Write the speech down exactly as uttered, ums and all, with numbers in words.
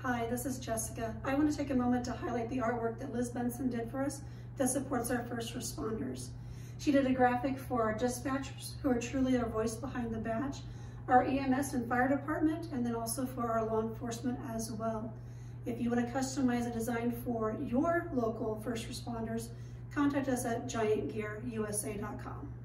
Hi, this is Jessica. I want to take a moment to highlight the artwork that Liz Benson did for us that supports our first responders. She did a graphic for our dispatchers, who are truly our voice behind the badge, our E M S and fire department, and then also for our law enforcement as well. If you want to customize a design for your local first responders, contact us at giant gear U S A dot com.